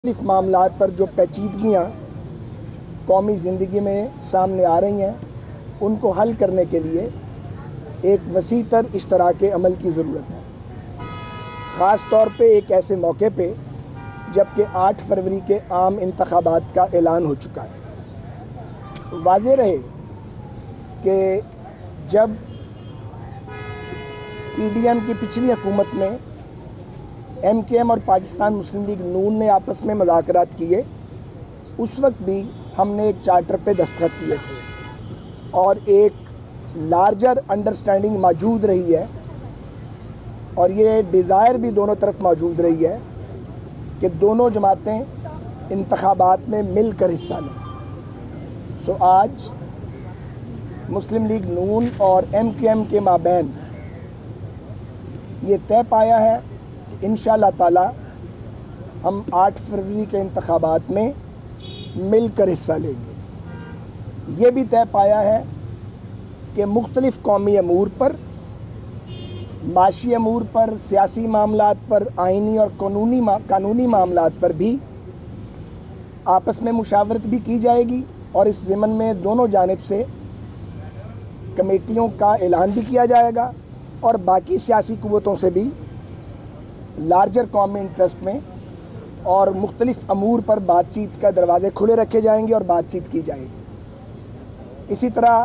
مختلف معاملات پر جو پیچیدگیاں قومی زندگی میں سامنے آ رہی ہیں ان کو حل کرنے کے لیے ایک وسیع تر اشتراک عمل کی ضرورت ہے، خاص طور پہ ایک ایسے موقع پہ جبکہ 8 فروری کے عام انتخابات کا اعلان ہو چکا ہے۔ واضح رہے کہ جب پی ڈی ایم کی پچھلی حکومت میں ایم کے ایم اور پاکستان مسلم لیگ نون نے آپس میں مذاکرات کیے، اس وقت بھی ہم نے ایک چارٹر پہ دستخط کیے تھے اور ایک لارجر انڈرسٹینڈنگ موجود رہی ہے، اور یہ ڈیزائر بھی دونوں طرف موجود رہی ہے کہ دونوں جماعتیں انتخابات میں مل کر حصہ لیں۔ آج مسلم لیگ نون اور ایم کے ایم کے مابین یہ طے پایا ہے کہ انشاءاللہ تعالی ہم 8 فروری کے انتخابات میں مل کر حصہ لیں گے۔ یہ بھی طے پایا ہے کہ مختلف قومی امور پر، معاشی امور پر، سیاسی معاملات پر، آئینی اور قانونی معاملات پر بھی آپس میں مشاورت بھی کی جائے گی، اور اس ضمن میں دونوں جانب سے کمیٹیوں کا اعلان بھی کیا جائے گا، اور باقی سیاسی قوتوں سے بھی لارجر قومی انٹرسٹ میں اور مختلف امور پر بات چیت کا دروازے کھلے رکھے جائیں گے اور بات چیت کی جائے گی۔ اسی طرح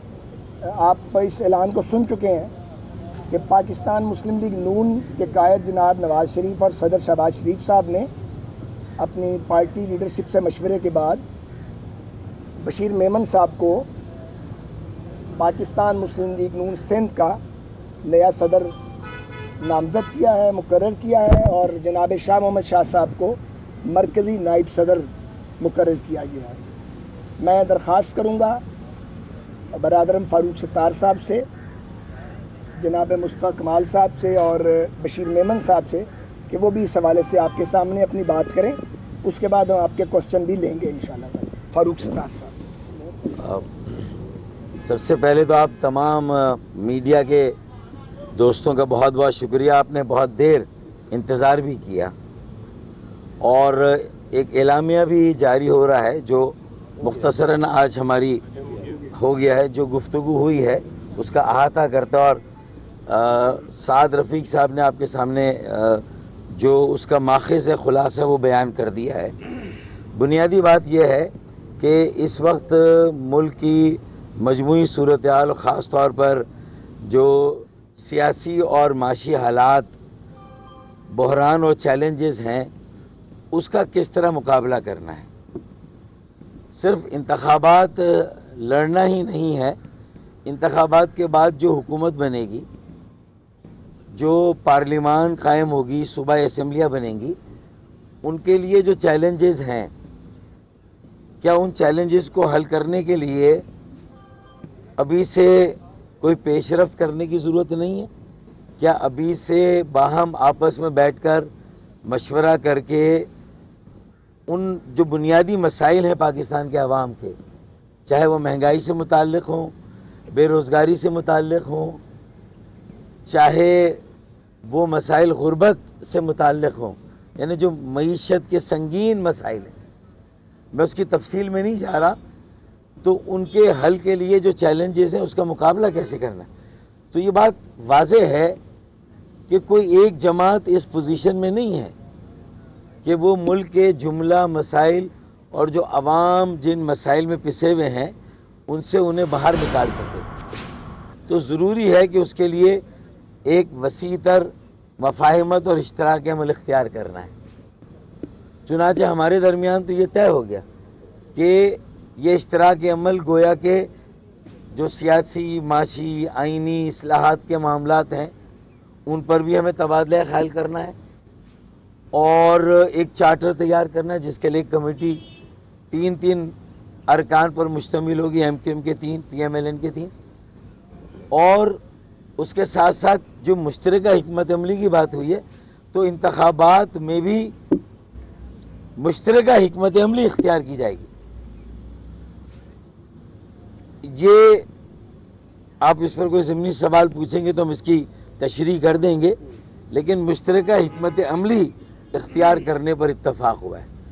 آپ اس اعلان کو سن چکے ہیں کہ پاکستان مسلم لیگ نون کے قائد جناب نواز شریف اور صدر شہباز شریف صاحب نے اپنی پارٹی لیڈرشپ سے مشورے کے بعد بشیر میمن صاحب کو پاکستان مسلم لیگ نون سندھ کا نیا صدر نامزد کیا ہے، مقرر کیا ہے، اور جناب شاہ محمد شاہ صاحب کو مرکزی نائب صدر مقرر کیا گیا ہے۔ میں درخواست کروں گا برادرم فاروق ستار صاحب سے، جناب مصطفیٰ کمال صاحب سے اور بشیر میمن صاحب سے کہ وہ بھی اس حوالے سے آپ کے سامنے اپنی بات کریں، اس کے بعد ہم آپ کے کوسچن بھی لیں گے انشاءاللہ۔ فاروق ستار صاحب، سب سے پہلے تو آپ تمام میڈیا کے دوستوں کا بہت بہت شکریہ، آپ نے بہت دیر انتظار بھی کیا، اور ایک اعلامیہ بھی جاری ہو رہا ہے جو مختصراً آج ہماری ہو گیا ہے، جو گفتگو ہوئی ہے اس کا احاطہ کرتا ہے، اور سعد رفیق صاحب نے آپ کے سامنے جو اس کا ماخذ خلاصہ وہ بیان کر دیا ہے۔ بنیادی بات یہ ہے کہ اس وقت ملک کی مجموعی صورتحال، خاص طور پر جو سیاسی اور معاشی حالات، بحران اور چیلنجز ہیں، اس کا کس طرح مقابلہ کرنا ہے۔ صرف انتخابات لڑنا ہی نہیں ہے، انتخابات کے بعد جو حکومت بنے گی، جو پارلیمان قائم ہوگی، صوبائی اسمبلیاں بنیں گی، ان کے لیے جو چیلنجز ہیں، کیا ان چیلنجز کو حل کرنے کے لیے ابھی سے کوئی پیش رفت کرنے کی ضرورت نہیں ہے؟ کیا ابھی سے باہم آپس میں بیٹھ کر مشورہ کر کے ان جو بنیادی مسائل ہیں پاکستان کے عوام کے، چاہے وہ مہنگائی سے متعلق ہوں، بے روزگاری سے متعلق ہوں، چاہے وہ مسائل غربت سے متعلق ہوں، یعنی جو معیشت کے سنگین مسائل ہیں، میں اس کی تفصیل میں نہیں جا رہا، تو ان کے حل کے لیے جو چیلنجز ہیں اس کا مقابلہ کیسے کرنا ہے۔ تو یہ بات واضح ہے کہ کوئی ایک جماعت اس پوزیشن میں نہیں ہے کہ وہ ملک کے جملہ مسائل اور جو عوام جن مسائل میں پسے ہوئے ہیں ان سے انہیں باہر نکال سکے۔ تو ضروری ہے کہ اس کے لیے ایک وسیع تر مفاہمت اور اشتراک عمل اختیار کرنا ہے۔ چنانچہ ہمارے درمیان تو یہ طے ہو گیا کہ یہ اشتراک عمل گویا کہ جو سیاسی، معاشی، آئینی اصلاحات کے معاملات ہیں ان پر بھی ہمیں تبادلہ خیال کرنا ہے، اور ایک چارٹر تیار کرنا ہے جس کے لیے کمیٹی 3 ارکان پر مشتمل ہوگی، ایم کے ایم کے 3، پی ایم ایل این کے 3، اور اس کے ساتھ ساتھ جو مشترکہ حکمت عملی کی بات ہوئی ہے، تو انتخابات میں بھی مشترکہ حکمت عملی اختیار کی جائے گی۔ یہ آپ اس پر کوئی ضمنی سوال پوچھیں گے تو ہم اس کی تشریح کر دیں گے، لیکن مشترکہ حکمت عملی اختیار کرنے پر اتفاق ہوا ہے۔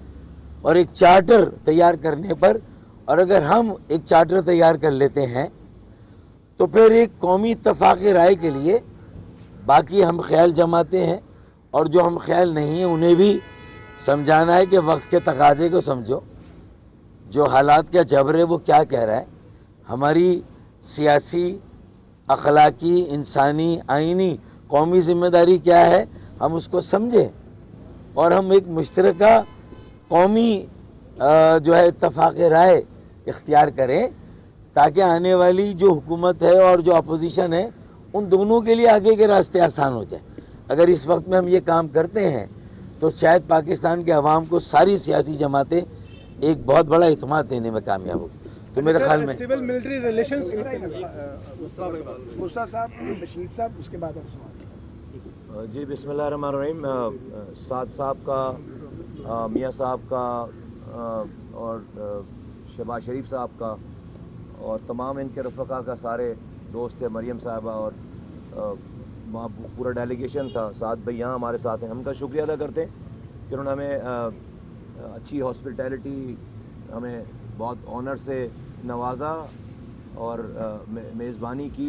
اور ایک چارٹر تیار کرنے پر، اور اگر ہم ایک چارٹر تیار کر لیتے ہیں تو پھر ایک قومی اتفاق رائے کے لیے باقی ہم خیال جماتے ہیں، اور جو ہم خیال نہیں ہیں انہیں بھی سمجھانا ہے کہ وقت کے تقاضے کو سمجھو، جو حالات کا جبر ہے وہ کیا کہہ رہا ہے، ہماری سیاسی، اخلاقی، انسانی، آئینی، قومی ذمہ داری کیا ہے، ہم اس کو سمجھیں اور ہم ایک مشترکہ قومی جو ہے اتفاق رائے اختیار کریں، تاکہ آنے والی جو حکومت ہے اور جو اپوزیشن ہے ان دونوں کے لیے آگے کے راستے آسان ہو جائیں۔ اگر اس وقت میں ہم یہ کام کرتے ہیں تو شاید پاکستان کے عوام کو ساری سیاسی جماعتیں ایک بہت بڑا اعتماد دینے میں کامیاب ہوگی۔ تو میرے خیال میں سول ملٹری ریلیشنز مصطفیٰ صاحب، بشیر صاحب، اس کے بعد آپ سوال۔ جی بسم اللہ الرحمن الرحیم۔ سعد صاحب کا، میاں صاحب کا، اور شہباز شریف صاحب کا، اور تمام ان کے رفقا کا، سارے دوست تھے، مریم صاحبہ اور وہاں پورا ڈیلیگیشن تھا، سعد بھائی یہاں ہمارے ساتھ ہیں، ہم کا شکریہ ادا کرتے ہیں کہ انہوں نے ہمیں اچھی ہاسپٹیلٹی، ہمیں بہت آنر سے نوازا اور میزبانی کی،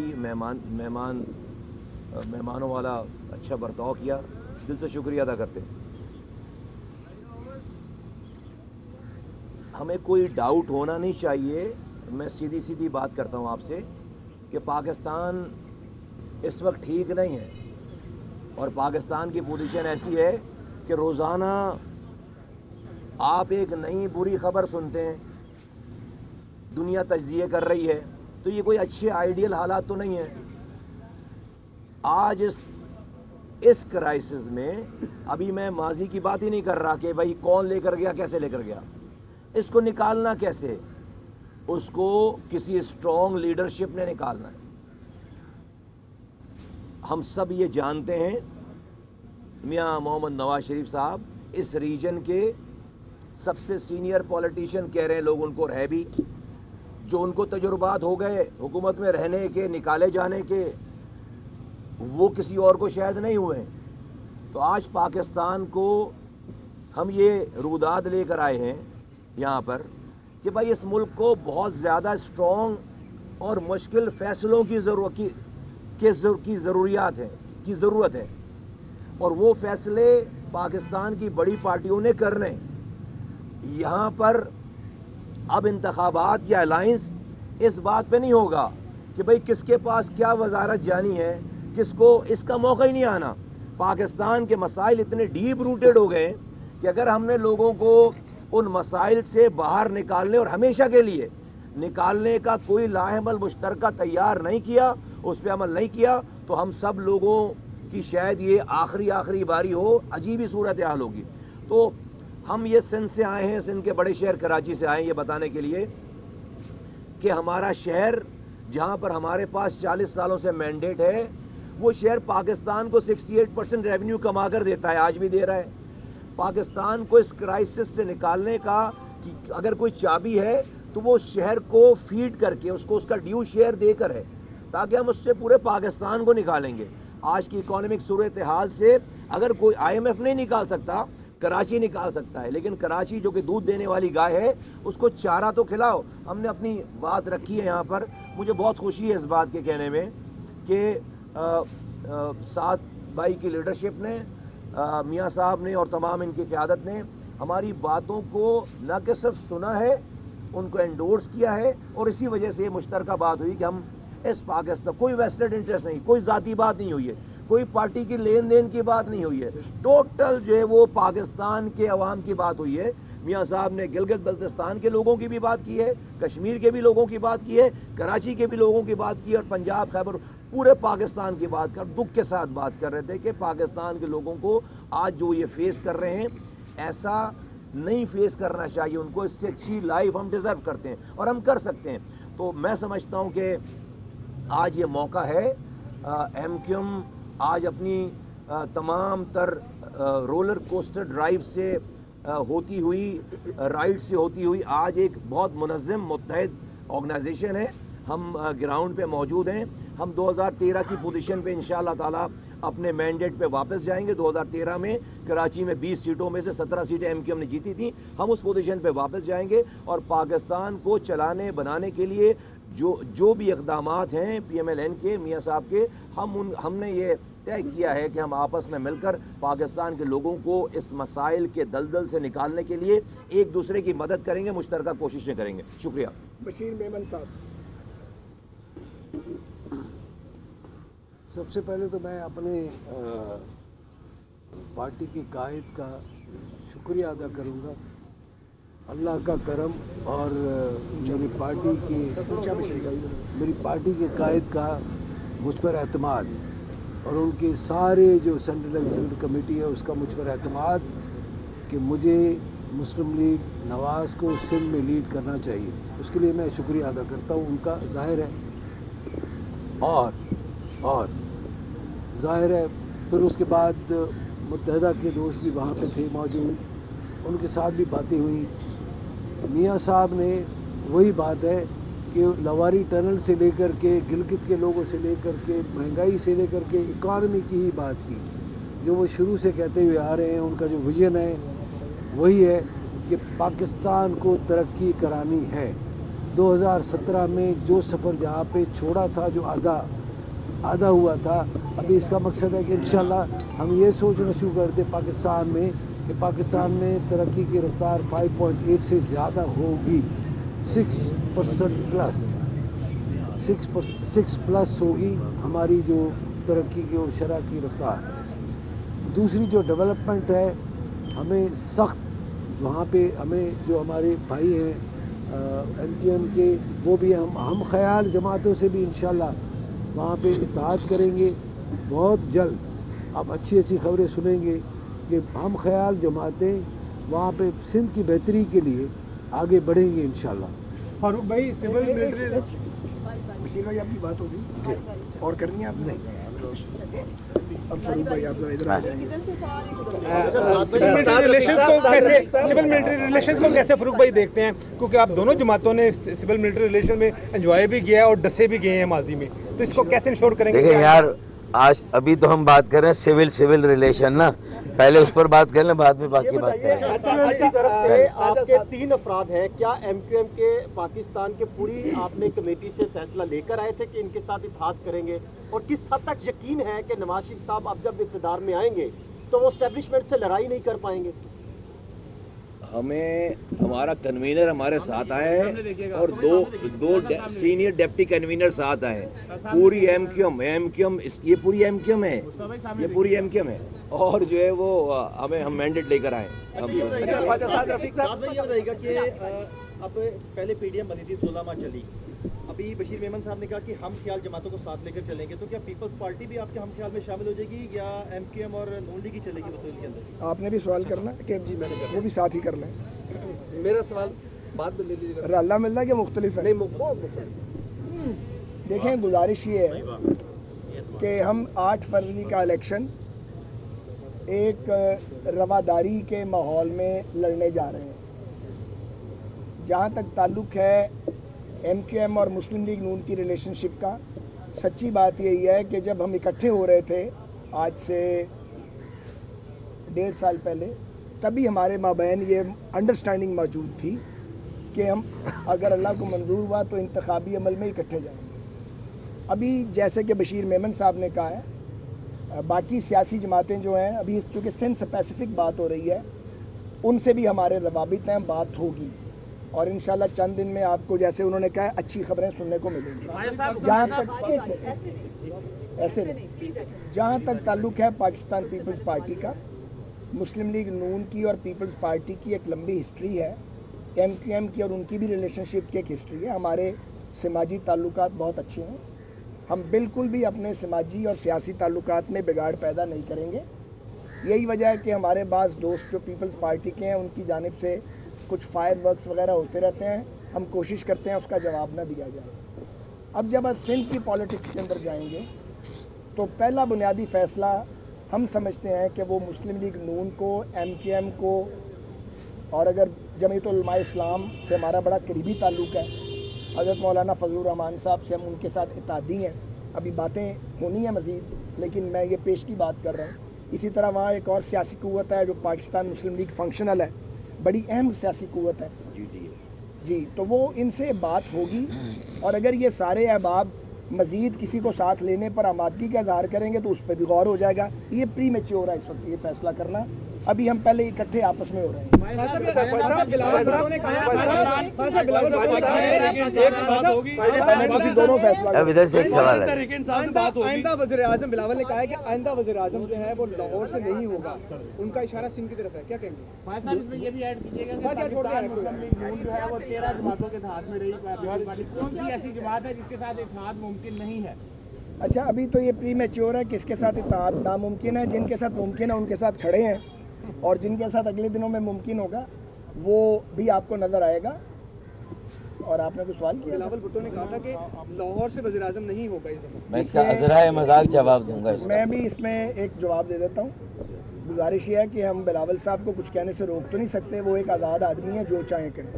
مہمانوں والا اچھا برتاؤ کیا، دل سے شکریہ ادا کرتے ہیں۔ ہمیں کوئی ڈاؤٹ ہونا نہیں چاہیے، میں سیدھی سیدھی بات کرتا ہوں آپ سے کہ پاکستان اس وقت ٹھیک نہیں ہے، اور پاکستان کی پوزیشن ایسی ہے کہ روزانہ آپ ایک نئی بری خبر سنتے ہیں، دنیا تجزیے کر رہی ہے، تو یہ کوئی اچھے آئیڈیل حالات تو نہیں ہیں۔ آج اس کرائسس میں ابھی میں ماضی کی بات ہی نہیں کر رہا کہ بھائی کون لے کر گیا، کیسے لے کر گیا، اس کو نکالنا کیسے، اس کو کسی اسٹرانگ لیڈرشپ نے نکالنا ہے۔ ہم سب یہ جانتے ہیں میاں محمد نواز شریف صاحب اس ریجن کے سب سے سینئر پولیٹیشین کہہ رہے ہیں لوگ ان کو، رہ بھی جو ان کو تجربات ہو گئے حکومت میں رہنے کے، نکالے جانے کے، وہ کسی اور کو شاید نہیں ہوئے۔ تو آج پاکستان کو ہم یہ روداد لے کر آئے ہیں یہاں پر کہ بھائی اس ملک کو بہت زیادہ اسٹرانگ اور مشکل فیصلوں کی ضرورت ہے، اور وہ فیصلے پاکستان کی بڑی پارٹیوں نے کرنے۔ یہاں پر اب انتخابات یا الائنس اس بات پہ نہیں ہوگا کہ بھئی کس کے پاس کیا وزارت جانی ہے، کس کو، اس کا موقع ہی نہیں آنا۔ پاکستان کے مسائل اتنے ڈیپ روٹڈ ہو گئے کہ اگر ہم نے لوگوں کو ان مسائل سے باہر نکالنے اور ہمیشہ کے لیے نکالنے کا کوئی لاحمل مشترکہ تیار نہیں کیا، اس پہ عمل نہیں کیا، تو ہم سب لوگوں کی شاید یہ آخری باری ہو، عجیب ہی صورتحال ہوگی۔ تو ہم یہ سندھ سے آئے ہیں، سندھ کے بڑے شہر کراچی سے آئے ہیں یہ بتانے کے لیے کہ ہمارا شہر جہاں پر ہمارے پاس 40 سالوں سے مینڈیٹ ہے، وہ شہر پاکستان کو 68% ریونیو کما کر دیتا ہے، آج بھی دے رہا ہے۔ پاکستان کو اس کرائسس سے نکالنے کا اگر کوئی چابی ہے تو وہ شہر کو فیڈ کر کے، اس کو اس کا ڈیو شیئر دے کر ہے، تاکہ ہم اس سے پورے پاکستان کو نکالیں گے۔ آج کی اکانومک صورتحال سے اگر کوئی IMF نہیں نکال سکتا، کراچی نکال سکتا ہے، لیکن کراچی جو کہ دودھ دینے والی گائے ہے، اس کو چارہ تو کھلاؤ۔ ہم نے اپنی بات رکھی ہے یہاں پر، مجھے بہت خوشی ہے اس بات کے کہنے میں کہ سعد بھائی کی لیڈرشپ نے، میاں صاحب نے اور تمام ان کی قیادت نے ہماری باتوں کو نہ کہ صرف سنا ہے، ان کو انڈورس کیا ہے، اور اسی وجہ سے یہ مشترکہ بات ہوئی کہ ہم اس پاکستان، کوئی ویسٹڈ انٹرسٹ نہیں، کوئی ذاتی بات نہیں ہوئی ہے، کوئی پارٹی کی لین دین کی بات نہیں ہوئی ہے، ٹوٹل جو ہے وہ پاکستان کے عوام کی بات ہوئی ہے۔ میاں صاحب نے گلگت بلتستان کے لوگوں کی بھی بات کی ہے، کشمیر کے بھی لوگوں کی بات کی ہے، کراچی کے بھی لوگوں کی بات کی ہے، اور پنجاب، خیبر، پورے پاکستان کی بات کر، دکھ کے ساتھ بات کر رہے تھے کہ پاکستان کے لوگوں کو آج جو یہ فیس کر رہے ہیں، ایسا نہیں فیس کرنا چاہیے ان کو، اس سے اچھی لائف ہم ڈیزرو کرتے ہیں اور ہم کر سکتے ہیں۔ تو میں سمجھتا ہوں کہ آج یہ موقع ہے، MQM آج اپنی تمام تر رولر کوسٹر ڈرائیو سے ہوتی ہوئی، رائڈ سے ہوتی ہوئی، آج ایک بہت منظم متحد آرگنائزیشن ہے۔ ہم گراؤنڈ پہ موجود ہیں، ہم 2013 کی پوزیشن پہ انشاءاللہ تعالی اپنے مینڈیٹ پہ واپس جائیں گے. 2013 میں کراچی میں 20 سیٹوں میں سے 17 سیٹیں ایم کیو ایم نے جیتی تھیں. ہم اس پوزیشن پہ واپس جائیں گے اور پاکستان کو چلانے بنانے کے لیے جو بھی اقدامات ہیں پی ایم ایل این کے میاں صاحب کے, ہم نے یہ طے کیا ہے کہ ہم آپس میں مل کر پاکستان کے لوگوں کو اس مسائل کے دلدل سے نکالنے کے لیے ایک دوسرے کی مدد کریں گے, مشترکہ کوششیں کریں گے. شکریہ. بشیر میمن صاحب. سب سے پہلے تو میں اپنے پارٹی کے قائد کا شکریہ ادا کروں گا. اللہ کا کرم اور میری پارٹی کے قائد کا مجھ پر اعتماد اور ان کے سارے جو سینٹرل ایگزیکٹو کمیٹی ہے اس کا مجھ پر اعتماد کہ مجھے مسلم لیگ نواز کو سندھ میں لیڈ کرنا چاہیے. اس کے لیے میں شکریہ ادا کرتا ہوں ان کا. ظاہر ہے پھر اس کے بعد متحدہ کے دوست بھی وہاں پہ تھے موجود, ان کے ساتھ بھی باتیں ہوئیں. میاں صاحب نے وہی بات ہے کہ لواری ٹنل سے لے کر کے گلگت کے لوگوں سے لے کر کے مہنگائی سے لے کر کے اکانومی کی ہی بات کی, جو وہ شروع سے کہتے ہوئے آ رہے ہیں. ان کا جو ویژن ہے وہی ہے کہ پاکستان کو ترقی کرانی ہے. 2017 میں جو سفر جہاں پہ چھوڑا تھا, جو آدھا ہوا تھا, ابھی اس کا مقصد ہے کہ انشاءاللہ ہم یہ سوچنا شروع کر دیں پاکستان میں کہ پاکستان میں ترقی کی رفتار 5.8 سے زیادہ ہوگی, 6 پلس ہوگی ہماری جو ترقی کی اور شرح کی رفتار. دوسری جو ڈیولپمنٹ ہے, ہمیں سخت وہاں پہ ہمیں جو ہمارے بھائی ہیں ایم کیو ایم کے, وہ بھی ہم خیال جماعتوں سے بھی انشاءاللہ وہاں پہ اتحاد کریں گے. بہت جلد آپ اچھی خبریں سنیں گے کہ ہم خیال جماعتیں وہاں پہ سندھ کی بہتری کے لیے آگے بڑھیں گے انشاءاللہ. فاروق بھائی سول ملٹری بشیر بھائی آپ کی بات ہوگی اور کرنی ہے آپ نے. اب فاروق بھائی آپ ادھر آ جائیں گے. سول ملٹری ریلیشنز کو کیسے فاروق بھائی دیکھتے ہیں, کیونکہ آپ دونوں جماعتوں نے سول ملٹری ریلیشن میں انجوائے بھی کیا ہے اور ڈسے بھی گئے ہیں ماضی میں, تو اس کو کیسے انشور کریں گے؟ دیکھیں یار, آج ابھی تو ہم بات کر رہے ہیں سول ریلیشن نا, پہلے اس پر بات کر لیں, بعد میں باقی بات کریں. آپ کے 3 افراد ہیں, کیا ایم کیو ایم کے پاکستان کے پوری آپ نے کمیٹی سے فیصلہ لے کر آئے تھے کہ ان کے ساتھ اتحاد کریں گے, اور کس حد تک یقین ہے کہ نواز شریف صاحب اب جب اقتدار میں آئیں گے تو وہ اسٹیبلشمنٹ سے لڑائی نہیں کر پائیں گے؟ ہمیں ہمارا کنوینر ہمارے ساتھ آئے ہیں اور دو سینئر ڈپٹی کنوینر ساتھ آئے ہیں. پوری ایم کیو ایم یہ پوری ایم کیو ایم ہے اور جو ہے وہ ہم مینڈیٹ لے کر آئے ہیں. اب پہلے پی ڈی ایم بنی تھی 16 ماہ چلی, ابھی بشیر میمن صاحب نے کہا کہ ہم خیال جماعتوں کو ساتھ لے کر چلیں گے, تو کیا پیپلز پارٹی بھی آپ کے ہم خیال میں شامل ہو جائے گی یا ایم کیو ایم اور نون لیگ ہی چلے گی بطور کے اندر؟ آپ نے بھی سوال کرنا کہ وہ بھی ساتھ ہی کر لیں. میرا سوال بعد میں لے لیجیے گا. اللہ ملنا کہ مختلف ہے. دیکھیں, گزارش یہ ہے کہ ہم 8 فروری کا الیکشن ایک رواداری کے ماحول میں لڑنے جا رہے ہیں. جہاں تک تعلق ہے ایم کیو ایم اور مسلم لیگ نون کی ریلیشن شپ کا, سچی بات یہی ہے کہ جب ہم اکٹھے ہو رہے تھے آج سے 1.5 سال پہلے, تبھی ہمارے مابین یہ انڈرسٹینڈنگ موجود تھی کہ ہم اگر اللہ کو منظور ہوا تو انتخابی عمل میں اکٹھے جائیں گے. ابھی جیسے کہ بشیر میمن صاحب نے کہا ہے, باقی سیاسی جماعتیں جو ہیں, ابھی چونکہ سندھ اسپیسیفک بات ہو رہی ہے, ان سے بھی ہمارے روابط ہیں, بات ہوگی اور انشاءاللہ چند دن میں آپ کو, جیسے انہوں نے کہا, اچھی خبریں سننے کو ملیں گی. جہاں تک تعلق ہے پاکستان پیپلز پارٹی کا, مسلم لیگ نون کی اور پیپلز پارٹی کی ایک لمبی ہسٹری ہے, ایم کیو ایم کی اور ان کی بھی ریلیشن شپ کی ایک ہسٹری ہے. ہمارے سماجی تعلقات بہت اچھے ہیں, ہم بالکل بھی اپنے سماجی اور سیاسی تعلقات میں بگاڑ پیدا نہیں کریں گے. یہی وجہ ہے کہ ہمارے بعض دوست جو پیپلز پارٹی کے ہیں ان کی جانب سے کچھ فائر ورکس وغیرہ ہوتے رہتے ہیں, ہم کوشش کرتے ہیں اس کا جواب نہ دیا جائے. اب جب سندھ کی پالیٹکس کے اندر جائیں گے تو پہلا بنیادی فیصلہ ہم سمجھتے ہیں کہ وہ مسلم لیگ نون کو, ایم کیو ایم کو, اور اگر جمعیت علماء اسلام سے ہمارا بڑا قریبی تعلق ہے, حضرت مولانا فضل الرحمان صاحب سے ہم ان کے ساتھ اتحادی ہیں, ابھی باتیں ہونی ہیں مزید, لیکن میں یہ پیش کی بات کر رہا ہوں. اسی طرح وہاں ایک اور سیاسی قوت ہے جو پاکستان مسلم لیگ فنکشنل ہے, بڑی اہم سیاسی قوت ہے جی, تو وہ ان سے بات ہوگی, اور اگر یہ سارے احباب مزید کسی کو ساتھ لینے پر آمادگی کا اظہار کریں گے تو اس پہ بھی غور ہو جائے گا. یہ پری میچور ہے اس وقت یہ فیصلہ کرنا, ابھی ہم پہلے اکٹھے آپس میں ہو رہے ہیں. دونوں فیصلہ. اب ادھر سے ایک سوال ہے. آئندہ وزیر اعظم بلاول نے کہا ہے کہ آئندہ وزیر اعظم جو ہے وہ لاہور سے نہیں ہوگا, ان کا اشارہ سندھ کی طرف ہے, کیا کہیں گے؟ اس میں یہ بھی ایڈ کیجیے گا کہ پاکستان مسلم لیگ نون جو ہے وہ 13 جماعتوں کے ہاتھ میں رہی, کون سی ایسی جماعت ہے جس کے ساتھ اتحاد ممکن نہیں ہے؟ اچھا, ابھی تو یہ پری میچور ہے, کس کے ساتھ اتحاد ناممکن ہے. جن کے ساتھ ممکن ہے ان کے ساتھ کھڑے ہیں, اور جن کے ساتھ اگلے دنوں میں ممکن ہوگا وہ بھی آپ کو نظر آئے گا. اور آپ نے کوئی سوال کیا؟ بلاول بھٹو نے کہا تھا کہ لاہور سے وزیر اعظم نہیں ہوگا اس دفعہ. میں اس کا عذرائے مذاق جواب دوں گا. میں بھی اس میں ایک جواب دے دیتا ہوں. گزارش یہ ہے کہ ہم بلاول صاحب کو کچھ کہنے سے روک تو نہیں سکتے, وہ ایک آزاد آدمی ہے, جو چاہیں کریں.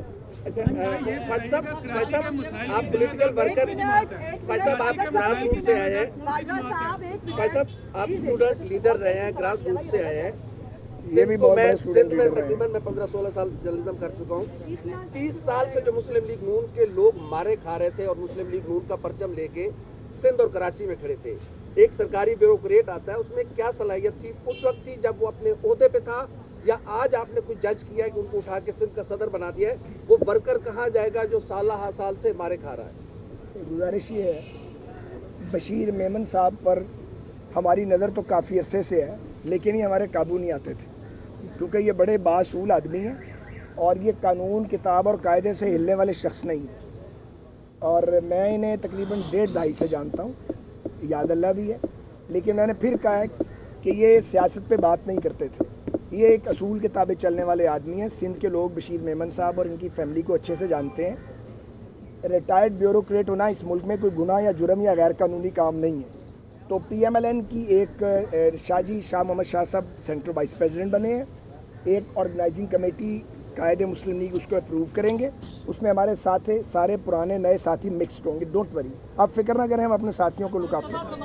آپ پولیٹیکل ورکر, صاحب آپ گراس روٹ سے آئے ہیں, صاحب آپ اسٹوڈنٹ لیڈر رہے ہیں, گراس روٹ سے آئے ہیں. یہ بھی بہت بڑے اسٹوڈنٹ لیڈر رہے ہیں. تقریباً میں 15-16 سال جرنلزم کر چکا ہوں. 30 سال سے جو مسلم لیگ نون کے لوگ مارے کھا رہے تھے اور مسلم لیگ نون کا پرچم لے کے سندھ اور کراچی میں کھڑے تھے, ایک سرکاری بیوروکریٹ آتا ہے, اس میں کیا صلاحیت تھی اس وقت تھی جب وہ اپنے عہدے پہ تھا, یا آج آپ نے کچھ جج کیا ہے کہ ان کو اٹھا کے سندھ کا صدر بنا دیا ہے؟ وہ ورکر کہاں جائے گا جو سالہ سال سے مارے کھا رہا ہے؟ گزارش یہ ہے, بشیر میمن صاحب پر ہماری نظر تو کافی عرصے سے ہے, لیکن یہ ہمارے قابو نہیں آتے تھے, کیونکہ یہ بڑے باصول آدمی ہیں اور یہ قانون کتاب اور قاعدے سے ہلنے والے شخص نہیں ہیں. اور میں انہیں تقریباً 1.5-2.5 سے جانتا ہوں, یاد اللہ بھی ہے, لیکن میں نے پھر کہا ہے کہ یہ سیاست پہ بات نہیں کرتے تھے. یہ ایک اصول کے تابع چلنے والے آدمی ہیں. سندھ کے لوگ بشیر میمن صاحب اور ان کی فیملی کو اچھے سے جانتے ہیں. ریٹائرڈ بیوروکریٹ ہونا اس ملک میں کوئی گناہ یا جرم یا غیر قانونی کام نہیں ہے. تو پی ایم ایل این کی ایک شاہ محمد شاہ صاحب سینٹرل وائس پریزیڈنٹ بنے ہیں, ایک آرگنائزنگ کمیٹی قائد مسلم لیگ اس کو اپروو کریں گے, اس میں ہمارے ساتھ سارے پرانے نئے ساتھی مکسڈ ہوں گے. ڈونٹ وری, آپ فکر نہ کریں, ہم اپنے ساتھیوں کو لک آفٹر کریں.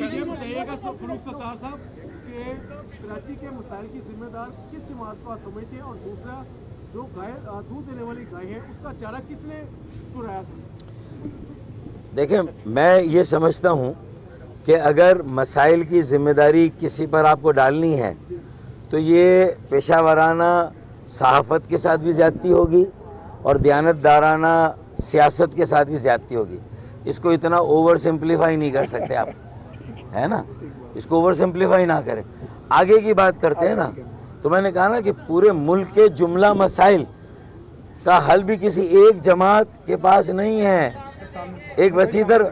کراچی کے مسائل کی ذمہ دار کس جماعت کو آپ سمجھتے ہیں, اور دوسرا جو گائے دودھ دینے والی گائے ہے اس کا چارہ کس نے چرایا تھا؟ دیکھیں, میں یہ سمجھتا ہوں کہ اگر مسائل کی ذمہ داری کسی پر آپ کو ڈالنی ہے تو یہ پیشہ ورانہ صحافت کے ساتھ بھی زیادتی ہوگی اور دیانتدارانہ سیاست کے ساتھ بھی زیادتی ہوگی. اس کو اتنا اوور سمپلیفائی نہیں کر سکتے آپ, ہے نا, اس کو اوور سمپلیفائی نہ کریں. آگے کی بات کرتے ہیں نا, تو میں نے کہا نا کہ پورے ملک کے جملہ مسائل کا حل بھی کسی ایک جماعت کے پاس نہیں ہے. ایک وسیع تر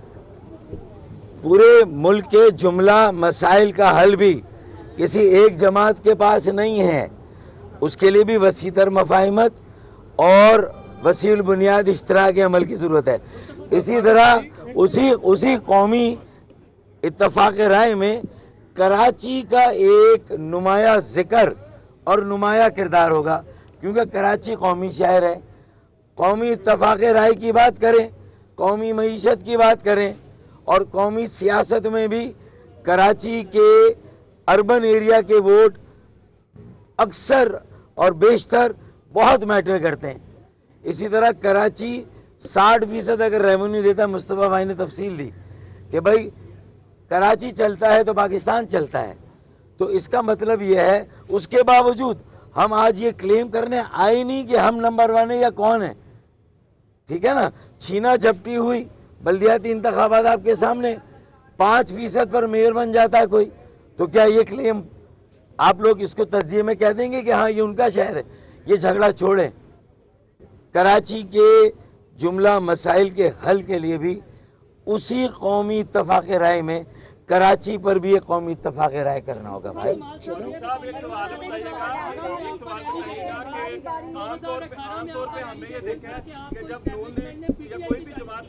پورے ملک کے جملہ مسائل کا حل بھی کسی ایک جماعت کے پاس نہیں ہے. اس کے لیے بھی وسیع تر مفاہمت اور وسیع البنیاد اشتراک عمل کی ضرورت ہے. اسی طرح اسی قومی اتفاق رائے میں کراچی کا ایک نمایاں ذکر اور نمایاں کردار ہوگا, کیونکہ کراچی قومی شہر ہے. قومی اتفاق رائے کی بات کریں, قومی معیشت کی بات کریں, اور قومی سیاست میں بھی کراچی کے اربن ایریا کے ووٹ اکثر اور بیشتر بہت میٹر کرتے ہیں. اسی طرح کراچی 60% اگر ریونیو دیتا ہے, مصطفیٰ بھائی نے تفصیل دی کہ بھائی کراچی چلتا ہے تو پاکستان چلتا ہے. تو اس کا مطلب یہ ہے, اس کے باوجود ہم آج یہ کلیم کرنے آئے نہیں کہ ہم نمبر 1 ہیں یا کون ہیں, ٹھیک ہے نا. چھینا جھپٹی ہوئی بلدیاتی انتخابات آپ کے سامنے, 5% پر میئر بن جاتا ہے کوئی, تو کیا یہ کلیم آپ لوگ اس کو تجزیے میں کہہ دیں گے کہ ہاں یہ ان کا شہر ہے؟ یہ جھگڑا چھوڑیں. کراچی کے جملہ مسائل کے حل کے لیے بھی اسی قومی اتفاق رائے میں کراچی پر بھی ایک قومی اتفاق رائے کرنا ہوگا. بھائی صاحب ایک سوال بتائیے گا کہ عام طور پہ ہم نے یہ دیکھا ہے کہ جب نون نے یا کوئی بھی جماعت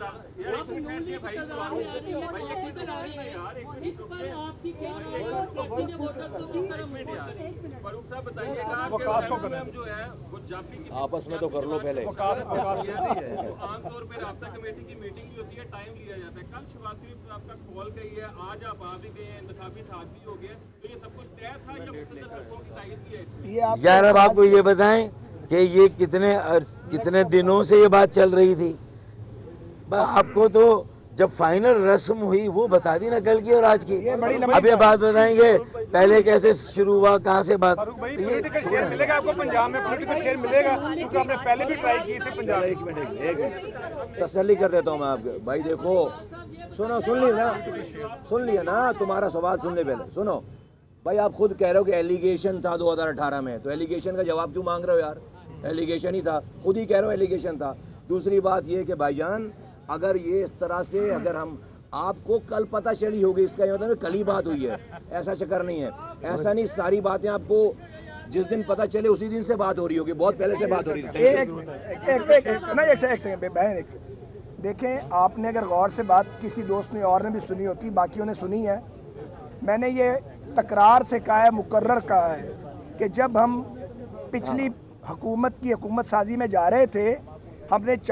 فاروق صاحب بتائیے گا جو ہے وہ آپس میں تو کر لو پہلے. عام طور پہ رابطہ کمیٹی کی میٹنگ بھی ہوتی ہے, ٹائم لیا جاتا ہے. کل شہباز شریف صاحب کا کال گئی ہے, آج आप आ भी गए हैं, इंतखाबी इत्तेहाद भी हो गया, तो ये सब कुछ तय था या मुख्तलिफ हलकों की तायद भी है? ये यार अब आपको ये बताएं कि ये कितने दिनों से ये बात चल रही थी? आपको तो जब फाइनल रस्म हुई वो बता दी ना, कल की और आज की। अब ये बात बताएंगे पहले कैसे शुरू हुआ, कहाँ से बात? पॉलिटिकल शेयर मिलेगा आपको पंजाब में, पॉलिटिकल शेयर मिलेगा क्योंकि आपने पहले भी ट्राई की थी पंजाब। एक मिनट तसल्ली कर देता हूँ मैं आपको। भाई देखो, सुन लिया ना, तुम्हारा सवाल सुन ले पहले, सुनो भाई। आप खुद कह रहे हो कि एलिगेशन था 2018 में, तो एलिगेशन का जवाब क्यों मांग रहे हो यार? एलिगेशन ही था, खुद ही कह रहे हो एलिगेशन था। दूसरी बात ये कि भाईजान अगर ये इस तरह से, अगर हम आपको कल पता चली होगी, इसका ये मतलब कल ही बात हुई है, ऐसा चक्कर नहीं है। ऐसा नहीं, सारी बातें आपको जिस दिन पता चले उसी दिन से बात हो रही होगी, बहुत पहले से बात हो रही थी। एक सेकंड देखें, आपने अगर गौर से बात किसी दोस्त ने और ने भी सुनी होती, बाकियों ने सुनी है, मैंने ये तकरार से कहा है, मुकर्रर कहा है कि जब हम पिछली हुकूमत की हुकूमत साजी में जा रहे थे, हमने